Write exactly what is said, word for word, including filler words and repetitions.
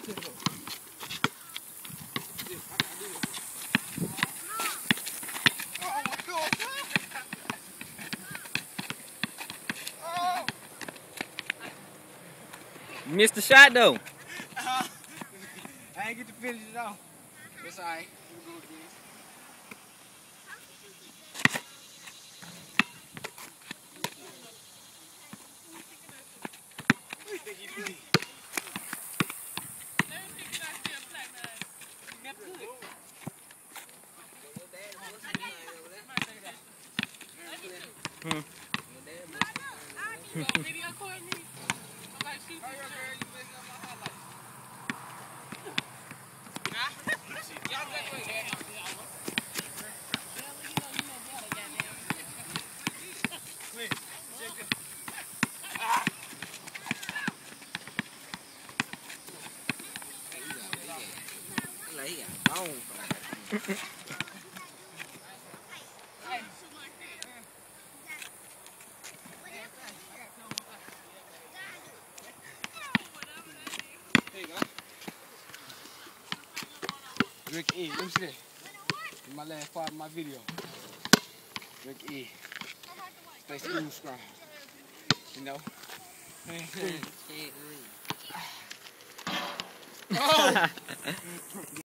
You missed the shot though. Uh, I ain't get to finish it off. That's alright. We'll go again. What do you think you did? Hmm. Video record me. I'm like, shoot. Hurry up, girl. You messing up my highlights. Nah? Y'all graduate. Wait, check it. Ah! Like he got bone. There you go. Drink E. Let me see that. In my last part of my video. Drink E. Stay smooth, strong. You know? Oh!